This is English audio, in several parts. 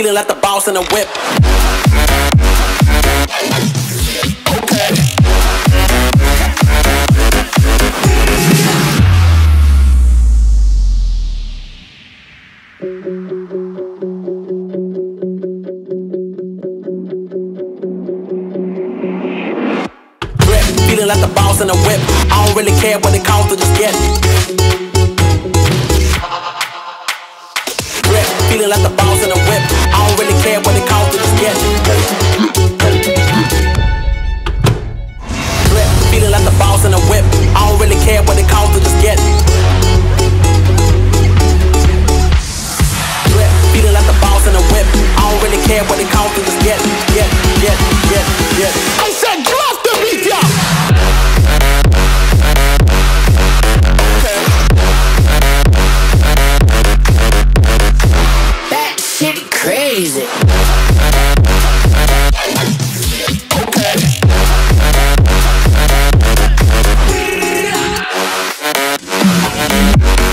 feeling like the boss in the whip. Feeling like the boss in the whip. I don't really care what it costs to just get it. Feeling like the boss in the whip. I don't really care what it costs to just get it. Feeling like the boss in the whip. I don't really care what it costs to just get it. Feeling like the boss in the whip. I don't really care what it costs to just get it. Get. I said drop the beat, y'all. Crazy.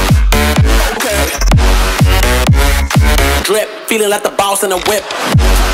Drip, feeling like the boss in the whip.